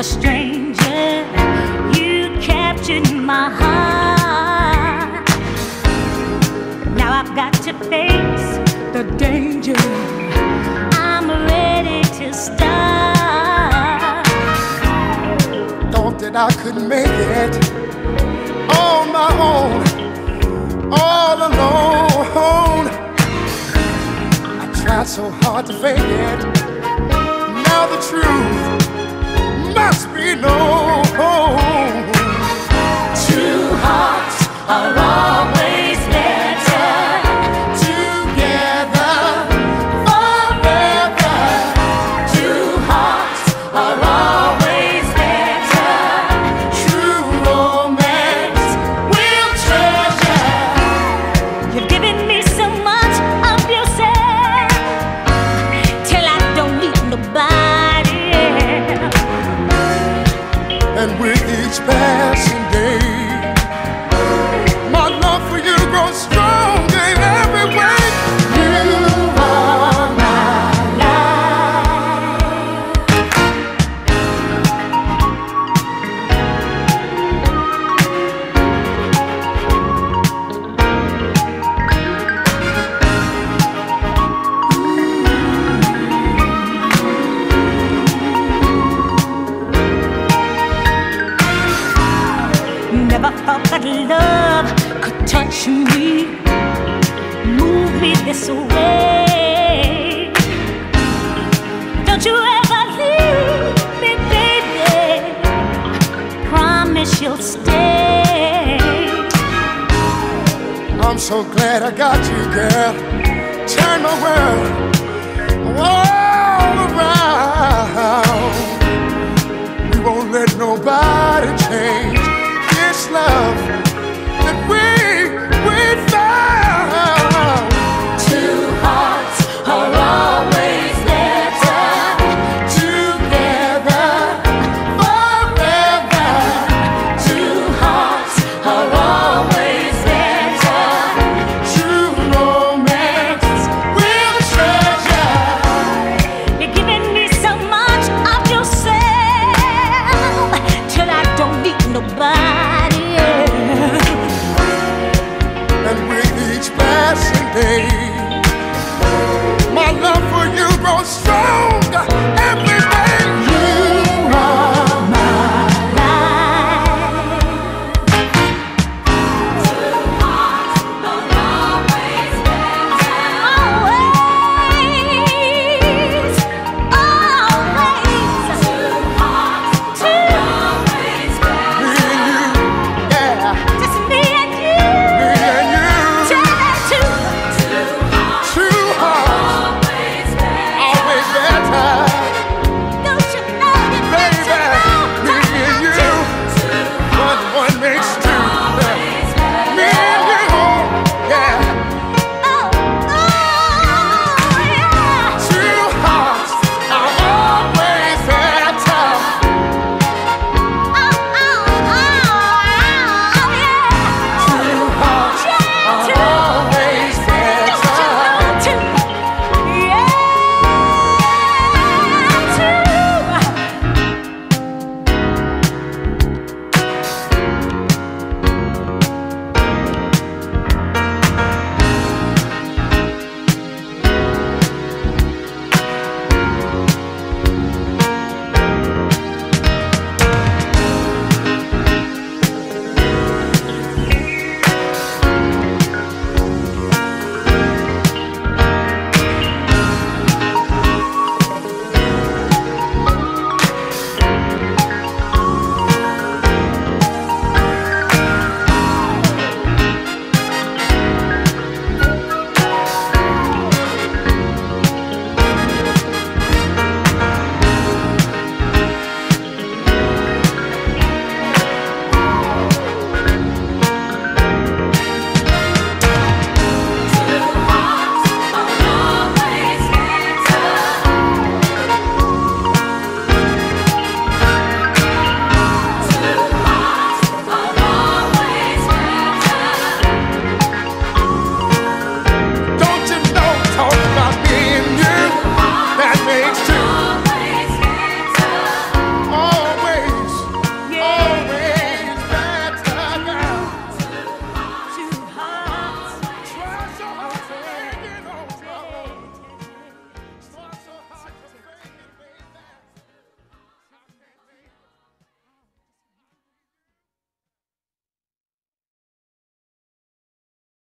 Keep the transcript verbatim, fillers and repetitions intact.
a stranger. You captured my heart. Now I've got to face the danger. I'm ready to start. Thought that I could make it on my own, all alone. I tried so hard to fake it. Now the truth must be known. Two hearts are always better together forever. Two hearts are always better. True romance we'll treasure. You've given me so much of yourself till I don't need nobody else. And with each passing day, my love for you grows stronger in every way. You are my life. Never thought that love could touch me, move me this way. Don't you ever leave me, baby. Promise you'll stay. I'm so glad I got you, girl. Turn my world all around. We won't let nobody